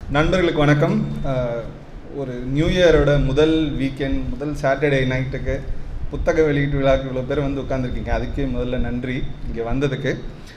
நண்பர்களுக்கு வணக்கம். ஒரு நியூ இயரோட முதல் வீக்கெண்ட், முதல் சாட்டர்டே நைட்டுக்கு புத்தக வெளியீட்டு விழாக்கு இவ்வளோ பேர் வந்து உட்காந்துருக்கீங்க. அதுக்கு முதல்ல நன்றி இங்கே வந்ததுக்கு.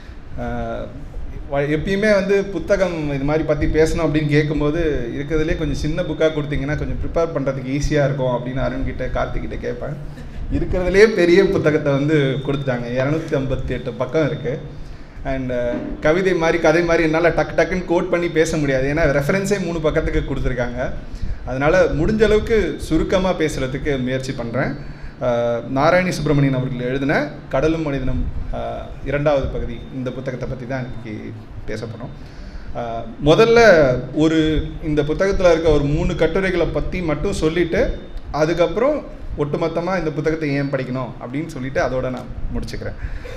எப்பயுமே வந்து புத்தகம் இது மாதிரி பற்றி பேசணும் அப்படின்னு கேட்கும்போது இருக்கிறதுலே கொஞ்சம் சின்ன புக்காக கொடுத்தீங்கன்னா கொஞ்சம் ப்ரிப்பேர் பண்ணுறதுக்கு ஈஸியாக இருக்கும் அப்படின்னு அருண்கிட்ட கார்த்திகிட்ட கேட்பேன். இருக்கிறதுலே பெரிய புத்தகத்தை வந்து கொடுத்துட்டாங்க. 258 பக்கம் இருக்குது. அண்ட் கவிதை மாதிரி கதை மாதிரி என்னால் டக்குன்னு கோட் பண்ணி பேச முடியாது, ஏன்னா ரெஃபரன்ஸே 3 பக்கத்துக்கு கொடுத்துருக்காங்க. அதனால் முடிஞ்ச அளவுக்கு சுருக்கமாக பேசுகிறதுக்கு முயற்சி பண்ணுறேன். நாராயணி சுப்பிரமணியன் அவர்கள் எழுதின கடலும் மனிதனும் 2வது பகுதி, இந்த புத்தகத்தை பற்றி தான் இன்றைக்கி பேச போகிறோம். முதல்ல இந்த புத்தகத்தில் இருக்க ஒரு 3 கட்டுரைகளை பற்றி மட்டும் சொல்லிவிட்டு அதுக்கப்புறம் ஒட்டுமொத்தமாக இந்த புத்தகத்தை ஏன் படிக்கணும் அப்படின்னு சொல்லிவிட்டு அதோடு நான் முடிச்சுக்கிறேன்.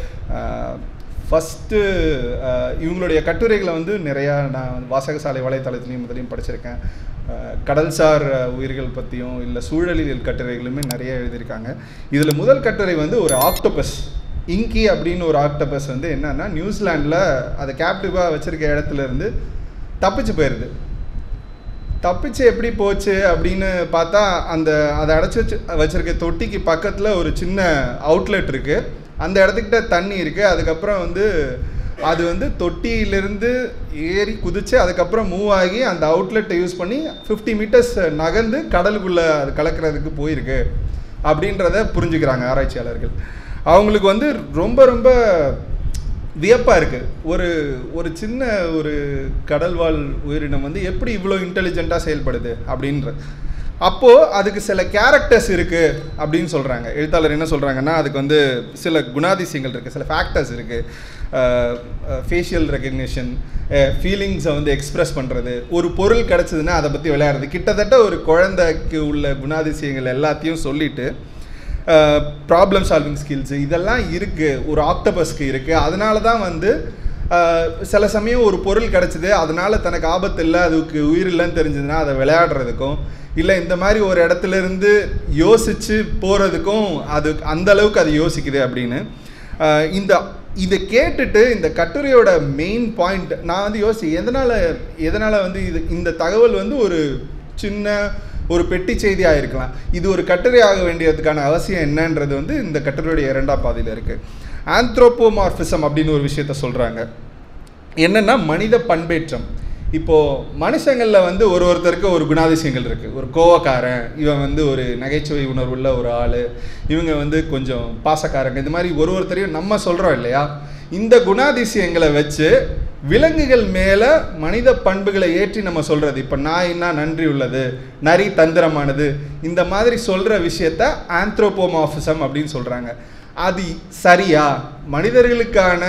ஃபஸ்ட்டு இவங்களுடைய கட்டுரைகளை வந்து நிறையா நான் வாசகசாலை வலைத்தளத்துலேயும் முதலையும் படிச்சிருக்கேன். கடல்சார் உயிர்கள் பற்றியும் இல்லை சூழலியல் கட்டுரைகளுமே நிறைய எழுதியிருக்காங்க. இதில் முதல் கட்டுரை வந்து ஒரு ஆக்டோபஸ், இங்கி அப்படின்னு ஒரு ஆக்டோபஸ் வந்து என்னன்னா நியூசிலாண்டில் அதை கேப்டிவாக வச்சுருக்க இடத்துலேருந்து தப்பிச்சு போயிடுது. தப்பிச்சு எப்படி போச்சு அப்படின்னு பார்த்தா அதை அடைச்சி வச்சுருக்க தொட்டிக்கு பக்கத்தில் ஒரு சின்ன அவுட்லெட் இருக்குது. அந்த இடத்துக்கிட்ட தண்ணி இருக்குது. அதுக்கப்புறம் வந்து அது வந்து தொட்டியிலிருந்து ஏறி குதித்து அதுக்கப்புறம் மூவ் ஆகி அந்த அவுட்லெட்டை யூஸ் பண்ணி 50 மீட்டர்ஸ் நகர்ந்து கடலுக்குள்ளே அது கலக்கிறதுக்கு போயிருக்கு அப்படின்றத புரிஞ்சுக்கிறாங்க ஆராய்ச்சியாளர்கள். அவங்களுக்கு வந்து ரொம்ப ரொம்ப வியப்பாக இருக்குது. ஒரு சின்ன ஒரு கடல்வாழ் உயிரினம் வந்து எப்படி இவ்வளோ இன்டெலிஜென்ட்டாக செயல்படுது அப்படின்றது. அப்போது அதுக்கு சில கேரக்டர்ஸ் இருக்குது அப்படின்னு சொல்கிறாங்க. எழுத்தாளர் என்ன சொல்கிறாங்கன்னா, அதுக்கு வந்து சில குணாதிசயங்கள் இருக்குது, சில ஃபேக்டர்ஸ் இருக்குது. ஃபேஷியல் ரெகக்னிஷன், ஃபீலிங்ஸை வந்து எக்ஸ்ப்ரெஸ் பண்ணுறது, ஒரு பொருள் கிடச்சிதுன்னா அதை பற்றி விளையாடுறது, கிட்டத்தட்ட ஒரு குழந்தைக்கு உள்ள குணாதிசயங்கள் எல்லாத்தையும் சொல்லிவிட்டு ப்ராப்ளம் சால்விங் ஸ்கில்ஸு இதெல்லாம் இருக்குது, ஒரு ஆக்டோபஸ்க்கு இருக்குது. அதனால தான் வந்து சில சமயம் ஒரு பொருள் கிடச்சிது, அதனால் தனக்கு ஆபத்து இல்லை, அதுக்கு உயிர் இல்லைன்னு தெரிஞ்சதுன்னா அதை விளையாடுறதுக்கும், இல்லை இந்த மாதிரி ஒரு இடத்துலேருந்து யோசித்து போகிறதுக்கும் அது அந்தளவுக்கு அது யோசிக்குது அப்படின்னு. இதை கேட்டுட்டு இந்த கட்டுரையோட மெயின் பாயிண்ட் நான் வந்து எதனால் வந்து இந்த தகவல் வந்து ஒரு சின்ன ஒரு பெட்டி செய்தியாக இருக்கலாம், இது ஒரு கட்டுரை ஆக வேண்டியதுக்கான அவசியம் என்னன்றது வந்து இந்த கட்டுரையுடைய 2ஆம் பாதியில் இருக்குது. ஆந்த்ரோபோமார்பிசம் அப்படின்னு ஒரு விஷயத்த சொல்கிறாங்க. என்னென்னா மனித பண்பேற்றம். இப்போது மனுஷங்களில் வந்து ஒருத்தருக்கு ஒரு குணாதிசயங்கள் இருக்குது. ஒரு கோவக்காரன், இவன் வந்து ஒரு நகைச்சுவை உணர்வுள்ள ஒரு ஆள், இவங்க வந்து கொஞ்சம் பாசக்காரங்க, இது மாதிரி ஒருத்தரையும் நம்ம சொல்கிறோம் இல்லையா. இந்த குணாதிசயங்களை வச்சு விலங்குகள் மேலே மனித பண்புகளை ஏற்றி நம்ம சொல்கிறது. இப்போ நாய்னா நன்றி உள்ளது, நரி தந்திரமானது, இந்த மாதிரி சொல்கிற விஷயத்த ஆந்த்ரோபோமார்பிசம் அப்படின்னு சொல்கிறாங்க. அது சரியா? மனிதர்களுக்கான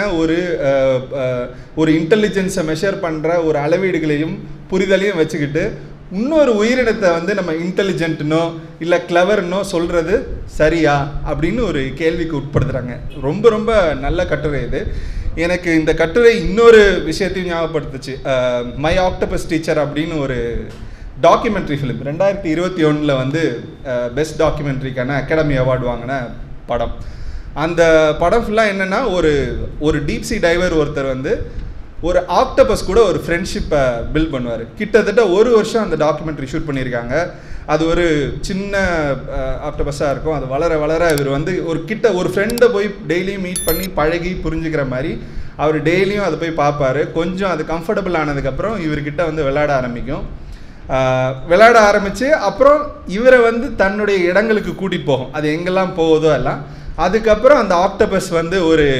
ஒரு இன்டெலிஜென்ஸை மெஷர் பண்ணுற ஒரு அளவீடுகளையும் புரிதலையும் வச்சுக்கிட்டு இன்னொரு உயிரினத்தை வந்து நம்ம இன்டெலிஜென்ட்னோ இல்லை கிளவர்னோ சொல்கிறது சரியா அப்படின்னு ஒரு கேள்விக்கு உட்படுத்துகிறாங்க. ரொம்ப ரொம்ப நல்ல கட்டுரை இது. எனக்கு இந்த கட்டுரை இன்னொரு விஷயத்தையும் ஞாபகப்படுத்துச்சு. மை ஆக்டோபஸ் டீச்சர் அப்படின்னு ஒரு டாக்குமெண்ட்ரி ஃபிலிம் 2021 வந்து பெஸ்ட் டாக்குமெண்ட்ரிக்கான அகாடமி அவார்டு வாங்கின படம். அந்த படம் ஃபுல்லாக என்னென்னா ஒரு டீப் சி டைவர் ஒருத்தர் வந்து ஒரு ஆக்டோபஸ் கூட ஒரு ஃப்ரெண்ட்ஷிப்பை பில்ட் பண்ணுவார். கிட்டத்தட்ட 1 வருஷம் அந்த டாக்குமெண்ட்ரி ஷூட் பண்ணியிருக்காங்க. அது ஒரு சின்ன ஆக்டோபஸாக இருக்கும். அது வளர வளர இவர் வந்து ஒரு ஃப்ரெண்டை போய் டெய்லியும் மீட் பண்ணி பழகி புரிஞ்சுக்கிற மாதிரி அவர் டெய்லியும் அதை போய் பார்ப்பார். கொஞ்சம் அது கம்ஃபர்டபுள் ஆனதுக்கப்புறம் இவர்கிட்ட வந்து விளையாட ஆரம்பித்து அப்புறம் இவரை வந்து தன்னுடைய இடங்களுக்கு கூட்டிகிட்டு போகும். அது எங்கெல்லாம் போகுதோ எல்லாம். அதுக்கப்புறம் அந்த ஆக்டோபஸ் வந்து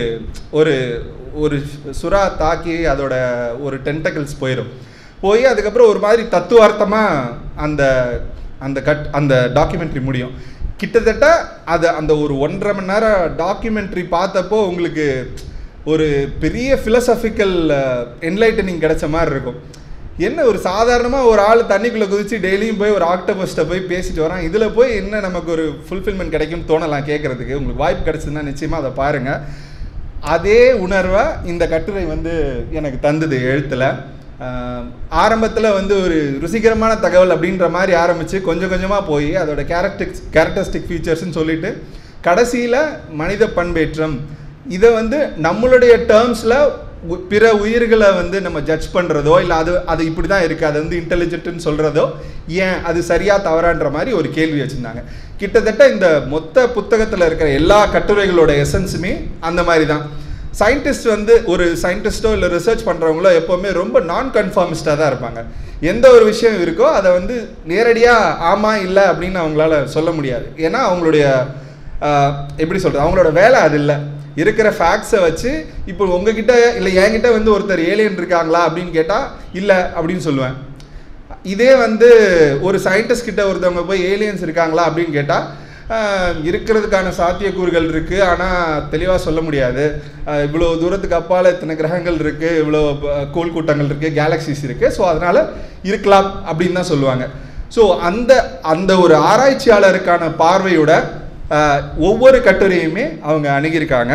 ஒரு சுறா தாக்கி அதோட ஒரு டென்டக்கிள்ஸ் போய் அதுக்கப்புறம் ஒரு மாதிரி தத்துவார்த்தமாக அந்த டாக்குமெண்ட்ரி முடியும். கிட்டத்தட்ட அந்த ஒரு 1.5 மணி நேரம் டாக்குமெண்ட்ரி பார்த்தப்போ உங்களுக்கு ஒரு பெரிய ஃபிலசாபிக்கல் என்லைட்டனிங் கிடைச்ச மாதிரி இருக்கும். என்ன ஒரு சாதாரணமாக ஒரு ஆள் தண்ணிக்குள்ளே குதித்து டெய்லியும் போய் ஒரு ஆக்டோபஸ்ட்டை போய் பேசிட்டு வரான், இதில் போய் என்ன நமக்கு ஒரு ஃபுல்ஃபில்மெண்ட் கிடைக்கும்னு தோணலாம் கேட்குறதுக்கு. உங்களுக்கு வாய்ப்பு கிடச்சதுன்னா நிச்சயமாக அதை பாருங்கள். அதே உணர்வை இந்த கட்டுரை வந்து எனக்கு தந்தது எழுத்தில். ஆரம்பத்தில் வந்து ஒரு ருசிகரமான தகவல் அப்படின்ற மாதிரி ஆரம்பித்து கொஞ்சம் கொஞ்சமாக போய் அதோட கேரக்டரிஸ்டிக் ஃபீச்சர்ஸ்ன்னு சொல்லிட்டு கடைசியில் மனித பண்பேற்றம், இதை வந்து நம்மளுடைய டேர்ம்ஸில் பிற உயிர்களை வந்து நம்ம ஜட்ஜ் பண்ணுறதோ இல்லை அது இப்படி தான் இருக்குது, அது வந்து இன்டெலிஜென்ட்னு சொல்கிறதோ ஏன் அது சரியாக தவறான்ற மாதிரி ஒரு கேள்வி வச்சுருந்தாங்க. கிட்டத்தட்ட இந்த மொத்த புத்தகத்தில் இருக்கிற எல்லா கட்டுரைகளோட எசன்ஸுமே அந்த மாதிரி தான். சயின்டிஸ்ட் வந்து ஒரு சயின்டிஸ்ட்டோ இல்லை ரிசர்ச் பண்ணுறவங்களோ எப்போவுமே ரொம்ப நான் கன்ஃபார்மிஸ்டாக தான் இருப்பாங்க. எந்த ஒரு விஷயம் இருக்கோ அதை வந்து நேரடியாக ஆமாம் இல்லை அப்படின்னு அவங்களால சொல்ல முடியாது. ஏன்னா அவங்களுடைய எப்படி சொல்கிறது, அவங்களோட வேலை அது இல்லை. இருக்கிற ஃபேக்ட்ஸை வச்சு இப்போ உங்ககிட்ட இல்லை என்கிட்ட வந்து ஒருத்தர் ஏலியன் இருக்காங்களா அப்படின்னு கேட்டால் இல்லை அப்படின்னு சொல்லுவேன். இதே வந்து ஒரு சயின்டிஸ்ட் கிட்ட ஒருத்தவங்க போய் ஏலியன்ஸ் இருக்காங்களா அப்படின்னு கேட்டால் இருக்கிறதுக்கான சாத்தியக்கூறுகள் இருக்குது, ஆனால் தெளிவாக சொல்ல முடியாது. இவ்வளோ தூரத்துக்கு அப்பால் இத்தனை கிரகங்கள் இருக்குது, இவ்வளோ கோள் கூட்டங்கள் இருக்குது, கேலக்சிஸ் இருக்குது, ஸோ அதனால் இருக்கலாம் அப்படின்னு தான் சொல்லுவாங்க. ஸோ அந்த ஒரு ஆராய்ச்சியாளருக்கான பார்வையோட ஒவ்வொரு கட்டுரையுமே அவங்க அணுகியிருக்காங்க.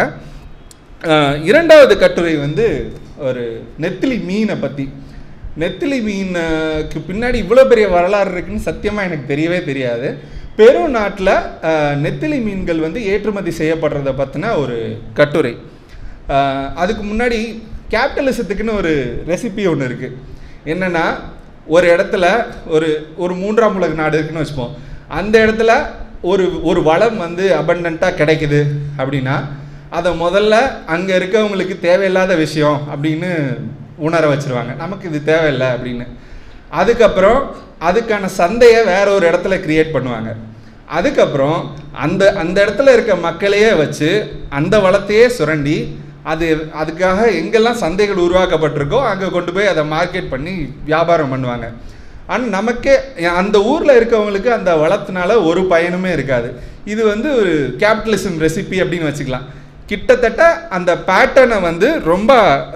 இரண்டாவது கட்டுரை வந்து ஒரு நெத்திலி மீனை பற்றி. நெத்திலி மீனுக்கு பின்னாடி இவ்வளோ பெரிய வரலாறு இருக்குன்னு சத்தியமாக எனக்கு தெரியவே தெரியாது. பெரு நாட்டில் நெத்திலி மீன்கள் வந்து ஏற்றுமதி செய்யப்படுறதை பற்றின ஒரு கட்டுரை. அதுக்கு முன்னாடி கேபிட்டலிசத்துக்குன்னு ஒரு ரெசிபி ஒன்று இருக்குது. என்னென்னா, ஒரு இடத்துல ஒரு மூன்றாம் உலக நாடு இருக்குன்னு வச்சுப்போம். அந்த இடத்துல ஒரு வளம் வந்து அபண்டண்ட்டாக கிடைக்குது அப்படின்னா அதை முதல்ல அங்கே இருக்கவங்களுக்கு தேவையில்லாத விஷயம் அப்படின்னு உணர வச்சுருவாங்க, நமக்கு இது தேவையில்லை அப்படின்னு. அதுக்கப்புறம் அதுக்கான சந்தையை வேற ஒரு இடத்துல கிரியேட் பண்ணுவாங்க. அதுக்கப்புறம் அந்த இடத்துல இருக்க மக்களையே வச்சு அந்த வளத்தையே சுரண்டி அதுக்காக எங்கெல்லாம் சந்தைகள் உருவாக்கப்பட்டிருக்கோ அங்கே கொண்டு போய் அதை மார்க்கெட் பண்ணி வியாபாரம் பண்ணுவாங்க. ஆனால் நமக்கே அந்த ஊரில் இருக்கவங்களுக்கு அந்த வளத்தினால ஒரு பயனுமே இருக்காது. இது வந்து ஒரு கேபிட்டலிசம் ரெசிபி அப்படின்னு வச்சுக்கலாம். கிட்டத்தட்ட அந்த பேட்டர்னை வந்து ரொம்ப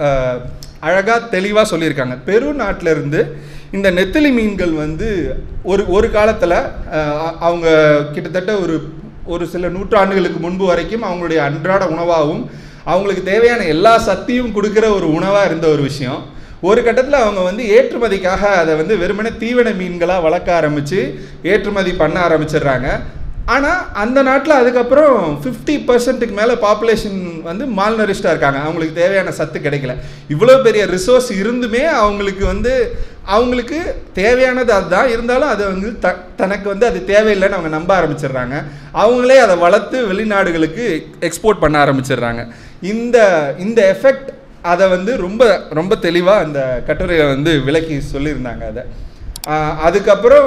அழகாக தெளிவாக சொல்லியிருக்காங்க. பெரு நாட்டிலேருந்து இந்த நெத்திலி மீன்கள் வந்து ஒரு காலத்தில் அவங்க கிட்டத்தட்ட ஒரு சில நூற்றாண்டுகளுக்கு முன்பு வரைக்கும் அவங்களுடைய அன்றாட உணவாகவும் அவங்களுக்கு தேவையான எல்லா சக்தியும் கொடுக்குற ஒரு உணவாக இருந்த ஒரு விஷயம். ஒரு கட்டத்தில் அவங்க வந்து ஏற்றுமதிக்காக அதை வந்து வெறுமனே தீவன மீன்களாக வளர்க்க ஆரம்பித்து ஏற்றுமதி பண்ண ஆரம்பிச்சிடுறாங்க. ஆனால் அந்த நாட்டில் அதுக்கப்புறம் 50% மேலே பாப்புலேஷன் வந்து மால்நரிஷ்டாக இருக்காங்க, அவங்களுக்கு தேவையான சத்து கிடைக்கல. இவ்வளோ பெரிய ரிசோர்ஸ் இருந்துமே அவங்களுக்கு தேவையானது அதுதான், இருந்தாலும் அதை வந்து தனக்கு வந்து அது தேவையில்லைன்னு அவங்க நம்ப ஆரம்பிச்சிடுறாங்க. அவங்களே அதை வளர்த்து வெளிநாடுகளுக்கு எக்ஸ்போர்ட் பண்ண ஆரம்பிச்சிடுறாங்க. இந்த எஃபெக்ட் அதை வந்து ரொம்ப ரொம்ப தெளிவாக அந்த கட்டுரையை வந்து விளக்கி சொல்லியிருந்தாங்க. அதுக்கப்புறம்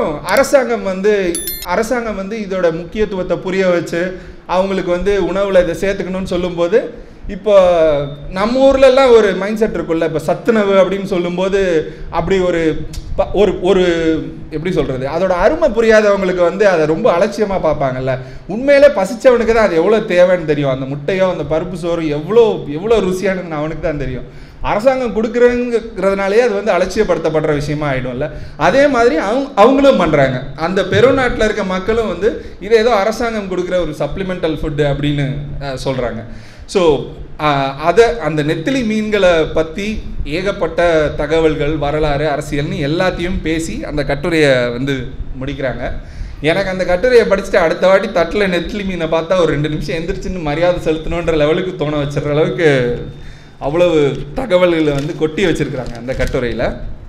அரசாங்கம் வந்து இதோட முக்கியத்துவத்தை புரிய வச்சு அவங்களுக்கு வந்து உணவில் இதை சேர்த்துக்கணும்னு சொல்லும்போது, இப்போ நம்ம ஊர்லெல்லாம் ஒரு மைண்ட் செட் இருக்குல்ல, இப்போ சத்துணவு அப்படின்னு சொல்லும்போது அப்படி ஒரு எப்படி சொல்கிறது, அதோட அருமை புரியாதவங்களுக்கு வந்து அதை ரொம்ப அலட்சியமாக பார்ப்பாங்கல்ல. உண்மையிலே பசித்தவனுக்கு தான் அது எவ்வளோ தேவைன்னு தெரியும். அந்த முட்டையோ அந்த பருப்பு சோறு எவ்வளோ ருசியானதுன்னு அவனுக்கு தான் தெரியும். அரசாங்கம் கொடுக்குறதுனாலே அது வந்து அலட்சியப்படுத்தப்படுற விஷயமா ஆகிடும்ல. அதே மாதிரி அவங்களும் பண்ணுறாங்க. அந்த பெருநாட்டில் இருக்க மக்களும் வந்து இதை ஏதோ அரசாங்கம் கொடுக்குற ஒரு சப்ளிமெண்டல் ஃபுட்டு அப்படின்னு சொல்கிறாங்க. ஸோ அந்த நெத்திலி மீன்களை பற்றி ஏகப்பட்ட தகவல்கள், வரலாறு, அரசியல்னு எல்லாத்தையும் பேசி அந்த கட்டுரையை வந்து முடிக்கிறாங்க. எனக்கு அந்த கட்டுரையை படிச்சுட்டு அடுத்த வாட்டி தட்டில் நெத்திலி மீனை பார்த்தா ஒரு 2 நிமிஷம் எந்திரிச்சின்னு மரியாதை செலுத்தணுன்ற லெவலுக்கு தோண வச்சுற அளவுக்கு அவ்வளவு தகவல்களை வந்து கொட்டி வச்சுருக்குறாங்க அந்த கட்டுரையில்.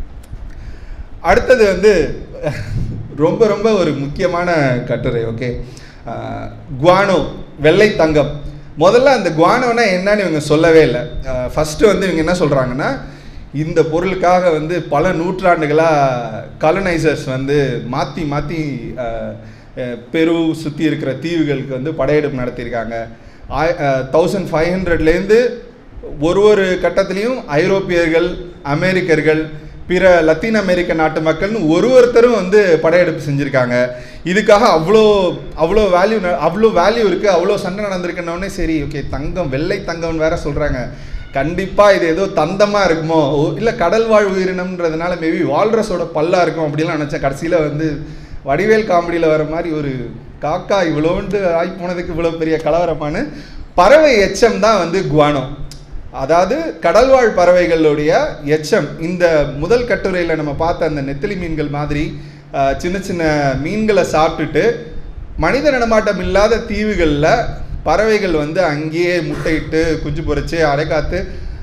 அடுத்தது வந்து ரொம்ப ரொம்ப ஒரு முக்கியமான கட்டுரை. ஓகே, குவானோ, வெள்ளை தங்கம். முதல்ல அந்த குவானோனா என்னன்னு இவங்க சொல்லவே இல்லை. ஃபஸ்ட்டு வந்து இவங்க என்ன சொல்கிறாங்கன்னா, இந்த பொருளுக்காக வந்து பல நூற்றாண்டுகளாக காலனைசர்ஸ் வந்து மாற்றி பெரு சுற்றி இருக்கிற தீவுகளுக்கு வந்து படையெடுப்பு நடத்தியிருக்காங்க. 1500லேருந்து ஒரு கட்டத்துலேயும் ஐரோப்பியர்கள், அமெரிக்கர்கள், பிற லத்தீன் அமெரிக்க நாட்டு மக்கள்னு ஒருத்தரும் வந்து படையெடுப்பு செஞ்சுருக்காங்க. இதுக்காக அவ்வளோ வேல்யூ இருக்குது, அவ்வளோ சண்டை நடந்திருக்குன்னொடனே சரி ஓகே தங்கம், வெள்ளை தங்கம்னு வேற சொல்கிறாங்க. கண்டிப்பாக இது ஏதோ தந்தமாக இருக்குமோ, இல்லை கடல் வாழ் உயிரினம்ன்றதுனால மேபி வால்ரஸோட பல்லாக இருக்கும் அப்படிலாம் நினச்சேன். கடைசியில் வந்து வடிவேல் காமெடியில் வர மாதிரி ஒரு காக்கா இவ்வளோண்டு ஆகி போனதுக்கு இவ்வளோ பெரிய கலவரமான பறவை எச்சம் தான் வந்து குவானோ. அதாவது கடல்வாழ் பறவைகளுடைய எச்சம். இந்த முதல் கட்டுரையில் நம்ம பார்த்த அந்த நெத்திலி மீன்கள் மாதிரி சின்ன சின்ன மீன்களை சாப்பிட்டுட்டு மனித நடமாட்டம் இல்லாத தீவுகளில் பறவைகள் வந்து அங்கேயே முட்டையிட்டு குஞ்சு பொறிச்சு அடைக்காத்து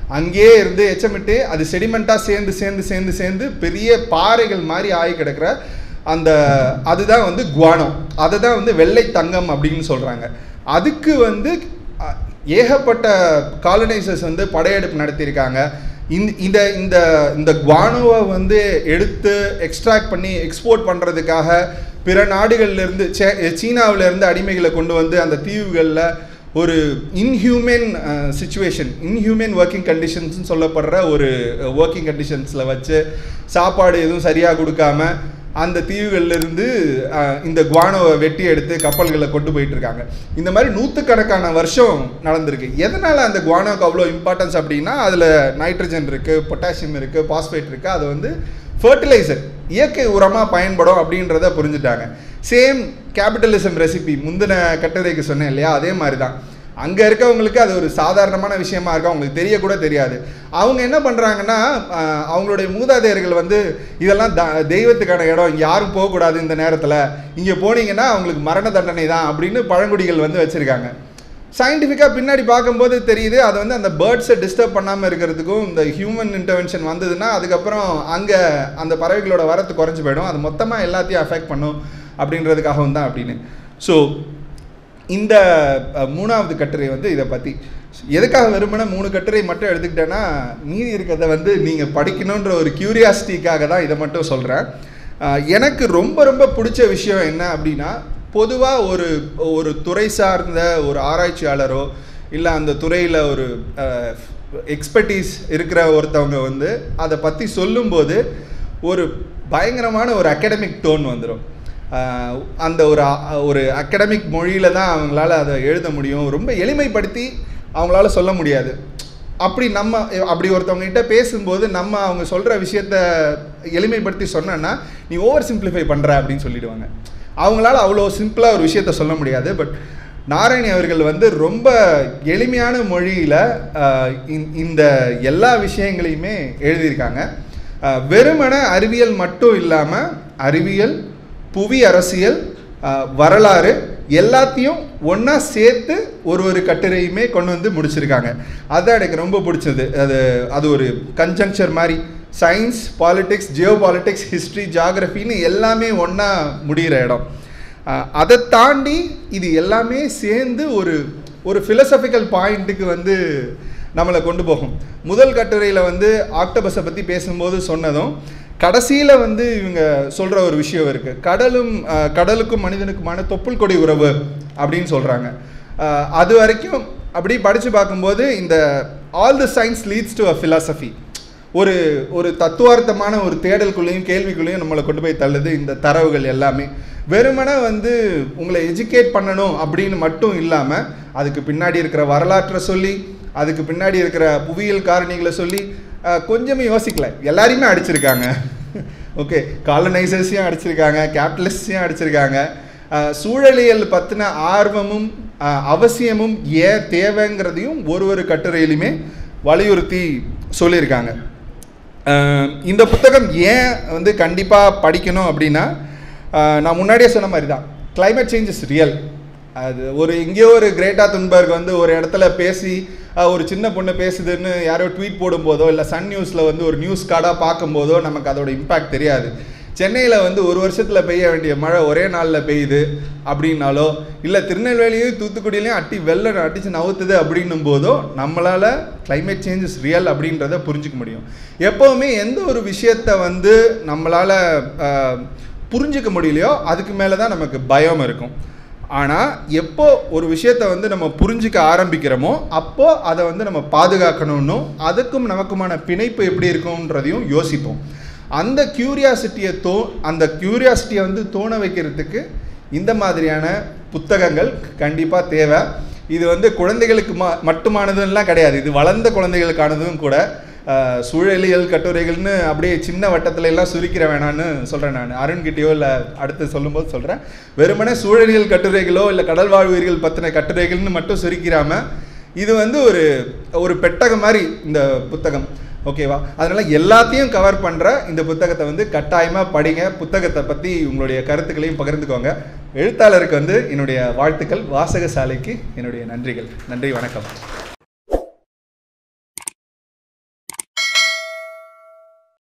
அங்கேயே இருந்து எச்சமிட்டு அது செடிமெண்ட்டாக சேர்ந்து சேர்ந்து சேர்ந்து சேர்ந்து பெரிய பாறைகள் மாதிரி ஆகி கிடக்கிற அந்த அதுதான் வந்து குவானோ. அதை தான் வந்து வெள்ளை தங்கம் அப்படின்னு சொல்கிறாங்க. அதுக்கு வந்து ஏகப்பட்ட காலனைசர்ஸ் வந்து படையெடுப்பு நடத்தியிருக்காங்க. இந்த இந்த இந்த குவானோவை வந்து எடுத்து எக்ஸ்ட்ராக்ட் பண்ணி எக்ஸ்போர்ட் பண்ணுறதுக்காக பிற நாடுகள்லேருந்து சீனாவிலேருந்து அடிமைகளை கொண்டு வந்து அந்த தீவுகளில் ஒரு இன்ஹியூமன் சிச்சுவேஷன், இன்ஹியூமன் ஒர்க்கிங் கண்டிஷன்ஸ்னு சொல்லப்படுற ஒரு ஒர்க்கிங் கண்டிஷன்ஸில் வச்சு சாப்பாடு எதுவும் சரியாக கொடுக்காம அந்த தீவுகள்லேருந்து இந்த குவானோவை வெட்டி எடுத்து கப்பல்களை கொண்டு போயிட்டுருக்காங்க. இந்த மாதிரி நூற்றுக்கணக்கான வருஷம் நடந்திருக்கு. எதனால் அந்த குவானோவுக்கு அவ்வளோ இம்பார்ட்டன்ஸ் அப்படின்னா அதில் நைட்ரஜன் இருக்குது, பொட்டாசியம் இருக்குது, பாஸ்பேட் இருக்குது. அது வந்து ஃபர்டிலைசர், இயற்கை உரமாக பயன்படும் அப்படின்றத புரிஞ்சுட்டாங்க. சேம் கேபிட்டலிசம் ரெசிபி முந்தின கட்டுரைக்கு சொன்னேன் இல்லையா, அதே மாதிரி தான். அங்கே இருக்கவங்களுக்கு அது ஒரு சாதாரணமான விஷயமா இருக்கும், அவங்களுக்கு தெரியக்கூட தெரியாது. அவங்க என்ன பண்ணுறாங்கன்னா, அவங்களுடைய மூதாதையர்கள் வந்து இதெல்லாம் தெய்வத்துக்கான இடம், இங்கே யாரும் போகக்கூடாது இந்த நேரத்தில், இங்கே போனீங்கன்னா அவங்களுக்கு மரண தண்டனை தான் அப்படின்னு பழங்குடிகள் வந்து வச்சுருக்காங்க. சயின்டிஃபிக்காக பின்னாடி பார்க்கும்போது தெரியுது, அது வந்து அந்த பேர்ட்ஸை டிஸ்டர்ப் பண்ணாமல் இருக்கிறதுக்கும் இந்த ஹியூமன் இன்டர்வென்ஷன் வந்ததுன்னா அதுக்கப்புறம் அங்கே அந்த பறவைகளோட வரத்து குறைஞ்சி போயிடும், அது மொத்தமாக எல்லாத்தையும் அஃபெக்ட் பண்ணும் அப்படின்றதுக்காகவும் தான் அப்படின்னு. ஸோ இந்த மூணாவது கட்டுரை வந்து இதை பற்றி. எதுக்காக வெறுமனே 3 கட்டுரை மட்டும் எடுத்துக்கிட்டேன்னா, மீதி இருக்கிறத வந்து நீங்கள் படிக்கணுன்ற ஒரு க்யூரியாசிட்டிக்காக தான் இதை மட்டும் சொல்கிறேன். எனக்கு ரொம்ப ரொம்ப பிடிச்ச விஷயம் என்ன அப்படின்னா, பொதுவாக ஒரு துறை சார்ந்த ஒரு ஆராய்ச்சியாளரோ இல்லை அந்த துறையில் ஒரு எக்ஸ்பர்டீஸ் இருக்கிற ஒருத்தவங்க வந்து அதை பற்றி சொல்லும்போது ஒரு பயங்கரமான ஒரு அகாடமிக் டோன் வந்துடும். அந்த ஒரு அகாடமிக் மொழியில் தான் அவங்களால அதை எழுத முடியும், ரொம்ப எளிமைப்படுத்தி அவங்களால சொல்ல முடியாது. அப்படி ஒருத்தவங்ககிட்ட பேசும்போது நம்ம அவங்க சொல்கிற விஷயத்த எளிமைப்படுத்தி சொன்னோன்னா நீ ஓவர் சிம்பிளிஃபை பண்ணுற அப்படின்னு சொல்லிடுவாங்க. அவங்களால அவ்வளோ சிம்பிளாக ஒரு விஷயத்த சொல்ல முடியாது. பட் நாராயணி அவர்கள் வந்து ரொம்ப எளிமையான மொழியில் இந்த எல்லா விஷயங்களையுமே எழுதியிருக்காங்க. வெறுமன அறிவியல் மட்டும் இல்லாமல் அறிவியல், புவி அரசியல், வரலாறு எல்லாத்தையும் ஒன்றா சேர்த்து ஒரு கட்டுரையுமே கொண்டு வந்து முடிச்சிருக்காங்க. அதுதான் எனக்கு ரொம்ப பிடிச்சது. அது ஒரு கன்ஜங்க்சர் மாதிரி science, politics, geopolitics, history, ஜியாகிரஃபின்னு எல்லாமே ஒன்றா முடிகிற இடம். அதை தாண்டி இது எல்லாமே சேர்ந்து ஒரு ஃபிலசபிக்கல் பாயிண்ட்டுக்கு வந்து நம்மளை கொண்டு போகும். முதல் கட்டுரையில் வந்து ஆக்டோபஸை பற்றி பேசும்போது சொன்னதும் கடைசியில் வந்து இவங்க சொல்கிற ஒரு விஷயம் இருக்குது. கடலுக்கும் மனிதனுக்குமான தொப்புள் கொடி உறவு அப்படின்னு சொல்கிறாங்க. அது வரைக்கும் அப்படி படித்து பார்க்கும்போது இந்த all the science leads to a philosophy, ஒரு தத்துவார்த்தமான ஒரு தேடலுக்குள்ளேயும் கேள்விக்குள்ளேயும் நம்மளை கொண்டு போய் தள்ளுது இந்த தரவுகள் எல்லாமே. வெறுமனே வந்து உங்களை எஜுகேட் பண்ணணும் அப்படின்னு மட்டும் இல்லாமல் அதுக்கு பின்னாடி இருக்கிற வரலாற்றை சொல்லி, அதுக்கு பின்னாடி இருக்கிற புவியியல் காரணிகளை சொல்லி கொஞ்சமே யோசிக்கல. எல்லாரையுமே அடிச்சிருக்காங்க. ஓகே, காலனைசர்ஸையும் அடிச்சிருக்காங்க, கேபிட்டலிஸ்டையும் அடிச்சிருக்காங்க. சூழலியல் பற்றின ஆர்வமும் அவசியமும் ஏன் தேவைங்கிறதையும் ஒரு கட்டுரையிலுமே வலியுறுத்தி சொல்லியிருக்காங்க. இந்த புத்தகம் ஏன் வந்து கண்டிப்பாக படிக்கணும் அப்படின்னா, நான் முன்னாடியே சொன்ன மாதிரி தான், கிளைமேட் சேஞ்ச் இஸ் ரியல். அது எங்கேயோ ஒரு கிரேட்டா துன்பர்க் வந்து ஒரு இடத்துல பேசி ஒரு சின்ன பொண்ணு பேசுதுன்னு யாரோ ட்வீட் போடும்போதோ இல்லை சன் நியூஸில் வந்து ஒரு நியூஸ் கார்டாக பார்க்கும்போதோ நமக்கு அதோட இம்பேக்ட் தெரியாது. சென்னையில் வந்து ஒரு வருஷத்தில் பெய்ய வேண்டிய மழை ஒரே நாளில் பெய்யுது அப்படின்னாலோ, இல்லை திருநெல்வேலியும் தூத்துக்குடியிலையும் வெள்ளம் அடித்து நவுத்துது அப்படின்னும் போதோ நம்மளால் கிளைமேட் சேஞ்ச் இஸ் ரியல் அப்படின்றத புரிஞ்சிக்க முடியும். எப்போவுமே எந்த ஒரு விஷயத்தை வந்து நம்மளால் புரிஞ்சிக்க முடியலையோ அதுக்கு மேலே தான் நமக்கு பயம் இருக்கும். ஆனால் எப்போ ஒரு விஷயத்தை வந்து நம்ம புரிஞ்சிக்க ஆரம்பிக்கிறோமோ அப்போது அதை வந்து நம்ம பாதுகாக்கணும்னு, அதுக்கும் நமக்குமான பிணைப்பு எப்படி இருக்கும்ன்றதையும் யோசிப்போம். அந்த க்யூரியாசிட்டியை வந்து தோண வைக்கிறதுக்கு இந்த மாதிரியான புத்தகங்கள் கண்டிப்பாக தேவை. இது வந்து குழந்தைகளுக்கு மட்டுமானதுலாம் கிடையாது, இது வளர்ந்த குழந்தைகளுக்கானதும் கூட. சூழலியல் கட்டுரைகள்னு அப்படியே சின்ன வட்டத்துல எல்லாம் சுருக்கிற வேணான்னு சொல்கிறேன். நான் அருண்கிட்டையோ இல்லை அடுத்து சொல்லும்போது சொல்கிறேன், வெறுமனே சூழலியல் கட்டுரைகளோ இல்லை கடல் வாழ் உயிர்கள் பற்றின கட்டுரைகள்னு மட்டும் சுருக்கிறாமல் இது வந்து ஒரு பெட்டகம் மாதிரி இந்த புத்தகம். ஓகேவா? அதனால் எல்லாத்தையும் கவர் பண்ணுற இந்த புத்தகத்தை வந்து கட்டாயமாக படிங்க. புத்தகத்தை பற்றி உங்களுடைய கருத்துக்களையும் பகிர்ந்துக்கோங்க. எழுத்தாளருக்கு வந்து என்னுடைய வாழ்த்துக்கள், வாசகசாலைக்கு என்னுடைய நன்றிகள். நன்றி, வணக்கம்.